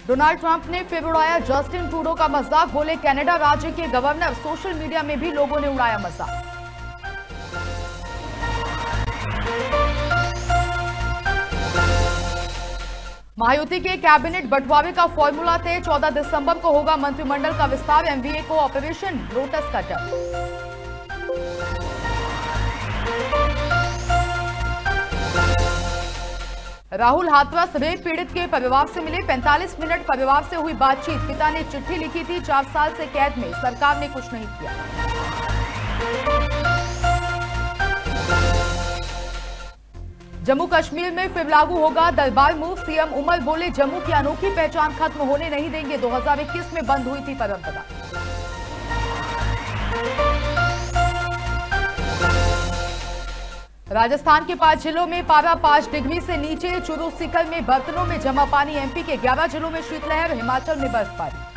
Donald Trump ने फिर उड़ाया जस्टिन ट्रूडो का मजाक, बोले कनाडा राज्य के गवर्नर। सोशल मीडिया में भी लोगों ने उड़ाया मजाक। महायुति के कैबिनेट बंटवारे का फॉर्मूला तय, 14 दिसंबर को होगा मंत्रिमंडल का विस्तार। एमवीए को ऑपरेशन लोटस का टर्न। राहुल हाथरस रेप पीड़ित के परिवार से मिले, 45 मिनट परिवार से हुई बातचीत। पिता ने चिट्ठी लिखी थी, 4 साल से कैद में, सरकार ने कुछ नहीं किया। जम्मू कश्मीर में फिर लागू होगा दरबार मूव, सीएम उमर बोले जम्मू की अनोखी पहचान खत्म होने नहीं देंगे। 2021 में बंद हुई थी परंपरा। राजस्थान के 5 जिलों में पारा 5 डिग्री से नीचे। चूरू सीकर में बर्तनों में जमा पानी। एमपी के 11 जिलों में शीतलहर, हिमाचल में बर्फबारी।